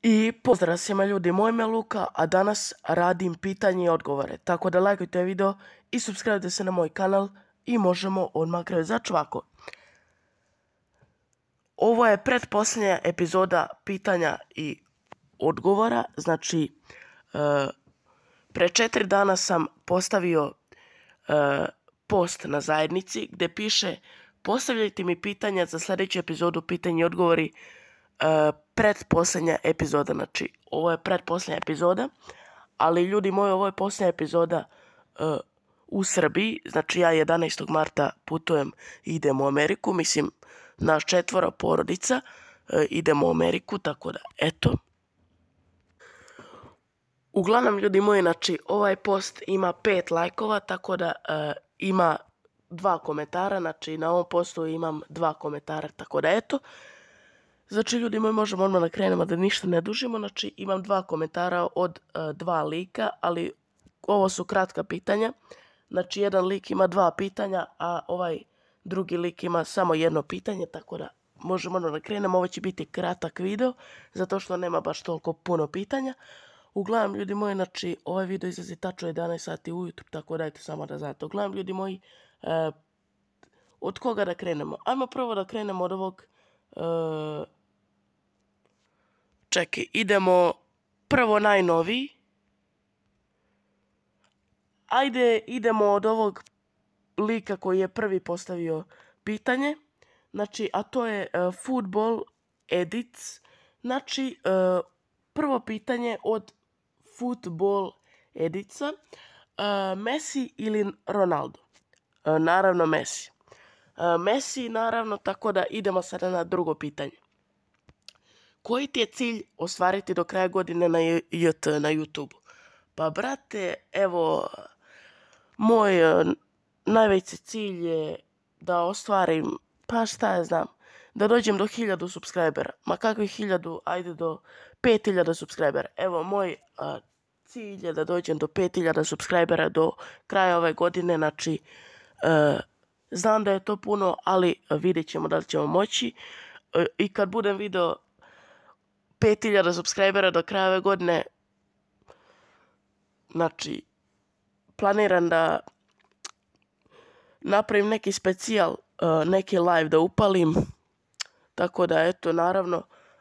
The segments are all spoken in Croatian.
I pozdrav svima ljudi, moje ime je Luka, a danas radim pitanje i odgovore. Tako da lajkujte video i subscribe se na moj kanal i možemo odmah krenuti za čvako. Ovo je pretposljednja epizoda pitanja i odgovora. Znači, pre 4 dana sam postavio post na zajednici gdje piše postavljajte mi pitanja za sljedeću epizodu pitanje i odgovori. Pretposljednja epizoda, znači ovo je pretposljednja epizoda, ali ljudi moji, ovo je posljednja epizoda u Srbiji, znači ja 11. marta putujem i idem u Ameriku, mislim nas 4 porodica idemo u Ameriku, tako da eto. Uglavnom ljudi moji, znači ovaj post ima 5 lajkova, tako da ima 2 komentara, znači na ovom postu imam 2 komentara, tako da eto. Znači ljudi moji, možemo odmah da krenemo da ništa ne dužimo, znači imam 2 komentara od 2 lika, ali ovo su kratka pitanja, znači jedan lik ima 2 pitanja, a ovaj drugi lik ima samo jedno pitanje, tako da možemo odmah da krenemo, ovo će biti kratak video, zato što nema baš toliko puno pitanja. Uglavnom ljudi moji, znači ovaj video izlazi tačno 11 sati ujutro, tako dajte samo da znate. Uglavnom ljudi moji, od koga da krenemo? Ajmo prvo da krenemo od ovog... Čekaj, idemo prvo najnoviji. Ajde, idemo od ovog lika koji je prvi postavio pitanje. Znači, a to je Football Edits. Znači, prvo pitanje od Football Editsa. Messi ili Ronaldo? Naravno Messi. Messi, naravno, tako da idemo sada na drugo pitanje. Koji ti je cilj ostvariti do kraja godine na YouTube? Pa brate, evo, moj najveći cilj je da ostvarim, pa šta ja znam, da dođem do 1000 subscribera. Ma kakvih 1000, ajde do 5000 subscribera. Evo, moj cilj je da dođem do 5000 subscribera do kraja ove godine, znači, znam da je to puno, ali vidjet ćemo da li ćemo moći. I kad budem video 5000 subscribera do kraja ove godine, znači, planiram da napravim neki specijal, neki live da upalim, tako da, eto, naravno,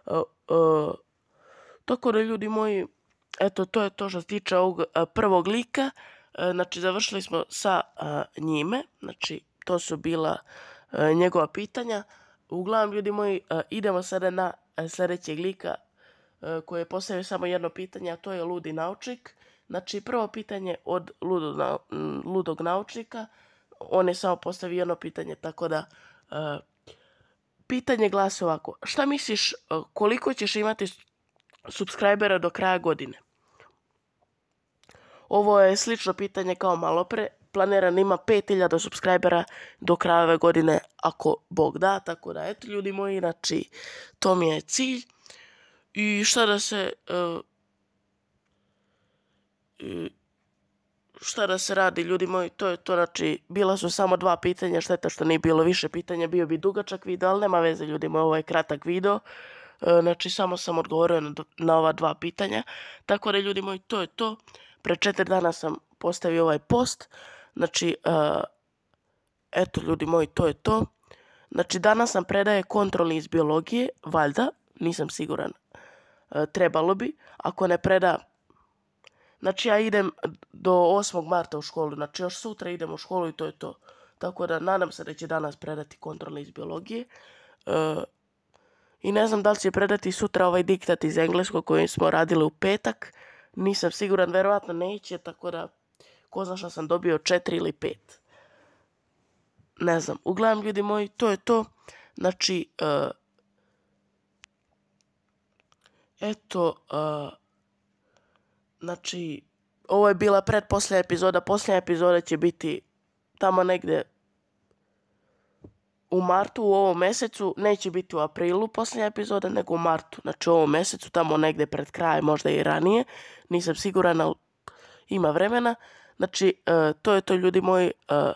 tako da, ljudi moji, eto, to je to što se tiče ovog prvog lika, znači, završili smo sa njime, znači, to su bila njegova pitanja. Uglavnom, ljudi moji, idemo sada na sljedećeg lika koji je postavio samo jedno pitanje, a to je Ludi naučnik. Znači, prvo pitanje od Ludog naučnika, on je samo postavio jedno pitanje, tako da pitanje glasi ovako. Šta misliš koliko ćeš imati subscribera do kraja godine? Ovo je slično pitanje kao malo pre. Planiram ima 5000 subscribera do kraja ove godine, ako Bog da, tako da eto ljudi moji, znači to mi je cilj. I šta da se radi, ljudi moji, to je to, znači bila su samo 2 pitanja, šteta što nije bilo više pitanja, bio bi dugačak video, ali nema veze ljudi moji, ovo je kratak video. Znači samo sam odgovorio na ova 2 pitanja, tako da ljudi moji, to je to. Pre 4 dana sam postavio ovaj post, znači, eto ljudi moji, to je to. Znači, danas nam predaje kontrolni iz biologije, valjda, nisam siguran, trebalo bi, ako ne preda, znači ja idem do 8. marta u školu, znači još sutra idem u školu i to je to. Tako da nadam se da će danas predati kontrolni iz biologije. I ne znam da li će predati sutra ovaj diktat iz engleskog koji smo radili u petak, nisam siguran, verovatno neće, tako da ko zna šta sam dobio, 4 ili 5. Ne znam, uglavnom ljudi moji, to je to. Znači, eto, znači, ovo je bila pretposljednja epizoda, posljednja epizoda će biti tamo negdje u martu, u ovom mjesecu, neće biti u aprilu posljednja epizoda, nego u martu, znači u ovom mjesecu, tamo negdje pred kraj, možda i ranije, nisam siguran, ali ima vremena. Znači, to je to ljudi moji,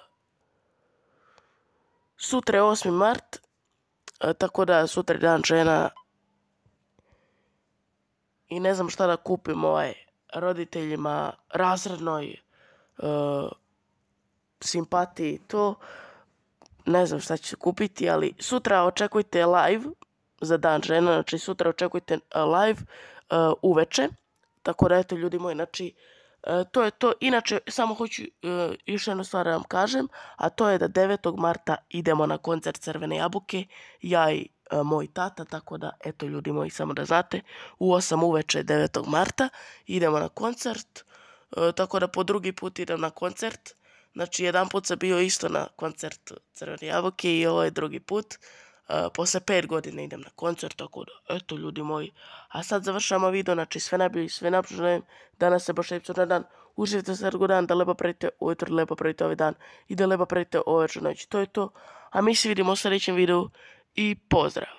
sutra je 8. mart, tako da sutra je dan žena i ne znam šta da kupim roditeljima, razrednoj simpatiji, to ne znam šta ću kupiti, ali sutra očekujte live za Dan žena, znači sutra očekujte live uveče, tako da eto ljudi moji, znači to je to. Inače, samo hoću još jednu stvar da vam kažem, a to je da 9. marta idemo na koncert Crvene jabuke, ja i moj tata, tako da, eto ljudi moji, samo da znate, u 8 uveče 9. marta idemo na koncert, tako da po drugi put idem na koncert, znači jedan put sam bio isto na koncertu Crvene jabuke i ovo je drugi put, posle 5 godina idem na koncert, tako da, eto ljudi moji. A sad završamo video, znači sve najbolje, sve najbolje, danas je baš lepšo dan, uživajte se dan, da lepo pravite ujutro, lepo pravite ovaj dan i da lepo pravite ovaj noć, to je to. A mi se vidimo u sljedećem videu i pozdrav!